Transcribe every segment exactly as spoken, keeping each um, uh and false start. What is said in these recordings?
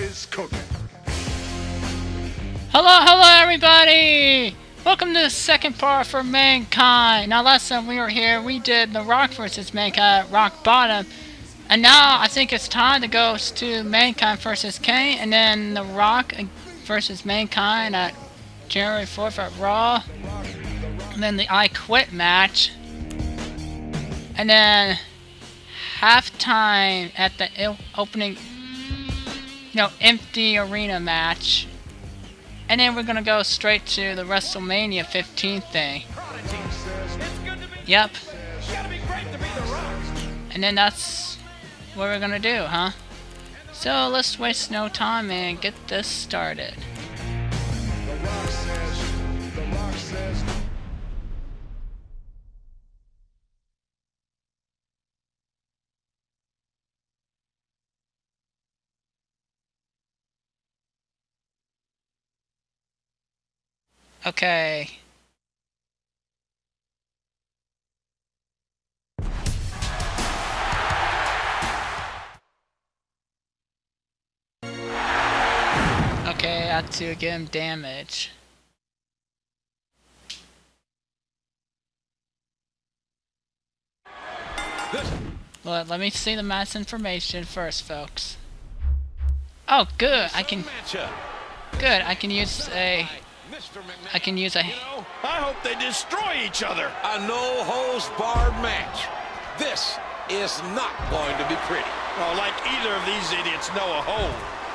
is cooking. Hello, hello everybody! Welcome to the second part for Mankind. Now last time we were here, we did The Rock versus Mankind at Rock Bottom. And now I think it's time to go to Mankind versus Kane, and then The Rock versus Mankind at January fourth at Raw. And then the I Quit match. And then halftime at the opening, you know, empty arena match. And then we're gonna go straight to the WrestleMania fifteen thing. Yep. And then that's what we're gonna do, huh? So let's waste no time and get this started. Okay. Okay, I have to give him damage. Well, let me see the match information first, folks. Oh, good. I can. Good. I can use a. I can use a. You know, I hope they destroy each other. A no-holds-barred match. This is not going to be pretty. Oh, like either of these idiots know a hole.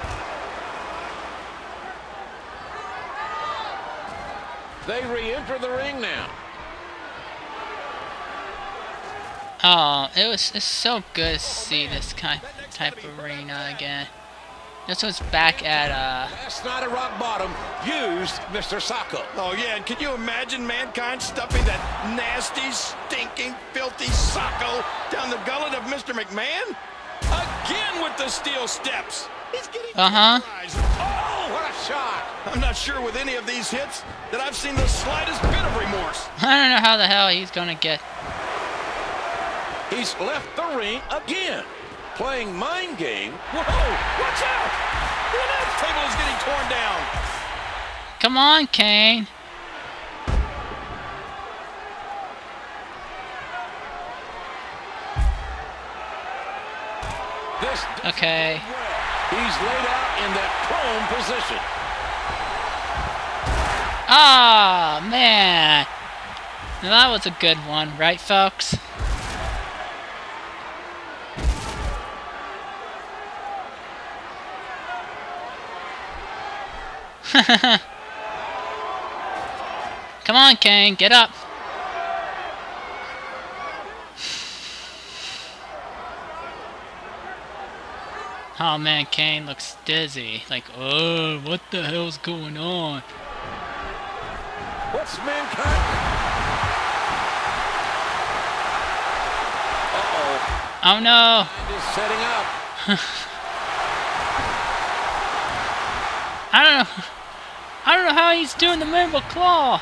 They re-enter the ring now. Oh, it was it's so good to see this kind type of arena again. This was back at, uh... Last night at Rock Bottom used Mister Socko. Oh, yeah, and can you imagine Mankind stuffing that nasty, stinking, filthy Socko down the gullet of Mister McMahon? Again with the steel steps. He's getting... Uh-huh. Oh, what a shot. I'm not sure with any of these hits that I've seen the slightest bit of remorse. I don't know how the hell he's gonna get... He's left the ring again. Playing mind game. Whoa! Watch out! The announce table is getting torn down. Come on, Kane. This okay. He's laid out in that prone position. Ah, oh, man. Now that was a good one, right, folks? Come on, Kane, get up. Oh man, Kane looks dizzy. Like, oh, what the hell's going on? What's Mankind? Uh-oh. Oh no. Just setting up. I don't know. I don't know how he's doing the Miracle Claw.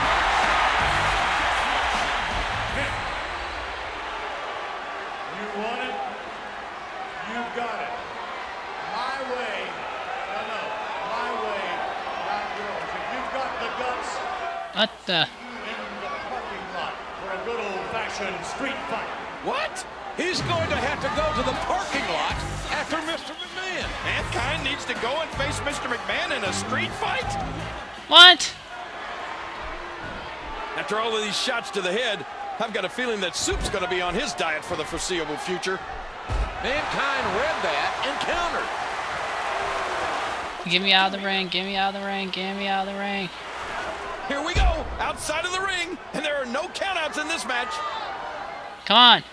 You want it? You got it. My way. No, no. My way, not yours. If you've got the guts, What the? in the parking lot for a good old-fashioned street fight. What? He's going to have to go to the parking lot after Mister McMahon. Mankind needs to go and face Mister McMahon in a street fight? What? After all of these shots to the head, I've got a feeling that Soup's going to be on his diet for the foreseeable future. Mankind read that and countered. Get me out of the ring, get me out of the ring, get me out of the ring. Here we go, outside of the ring, and there are no countouts in this match. Come on.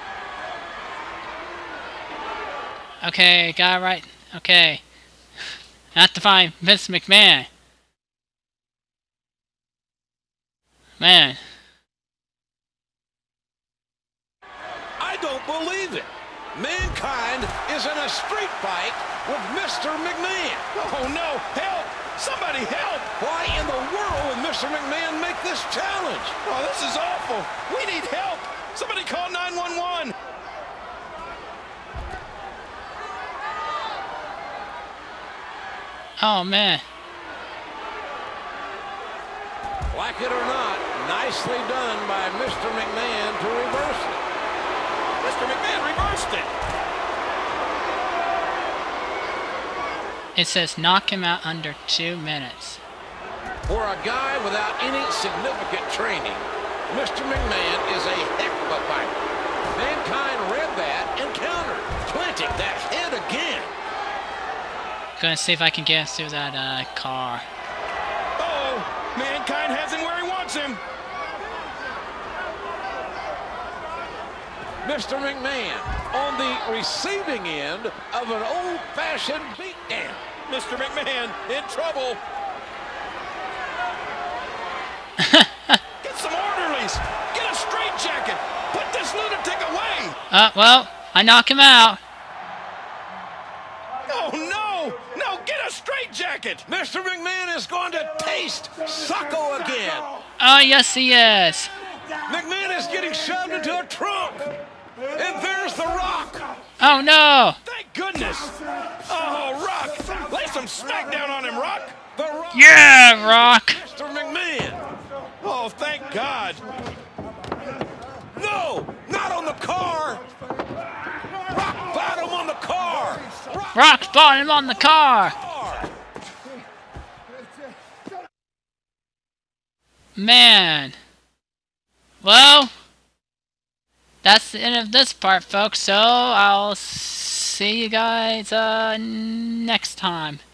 Okay, got it right. Okay. I have to find Vince McMahon. Man. I don't believe it. Mankind is in a street fight with Mister McMahon. Oh no, help! Somebody help! Why in the world would Mister McMahon make this challenge? Oh, this is awful. We need help. Somebody call nine one one. Oh, man. Like it or not, nicely done by Mister McMahon to reverse it. Mister McMahon reversed it. It says knock him out under two minutes. For a guy without any significant training, Mister McMahon is a heck of a fighter. Mankind read that and countered, planting that head again. Gonna see if I can get through that uh, car. Uh-oh, Mankind has him where he wants him. Mister McMahon on the receiving end of an old-fashioned beatdown. Mister McMahon in trouble. Get some orderlies. Get a straitjacket. Put this lunatic away. Uh, well, I knock him out. Oh, no. No, get a straitjacket. Mister McMahon is going to taste Socko again. Oh, yes, he is. McMahon is getting shoved into a trunk. And there's The Rock. Oh, no. Thank goodness. Oh, Rock. Lay some smackdown on him, Rock. The Rock. Yeah, Rock. Mister McMahon. Oh, thank God. No, not on the car. Rock bottom on the car. Rock, Rock bottom on the car. car. Man. Well, that's the end of this part, folks. So I'll see you guys uh, next time.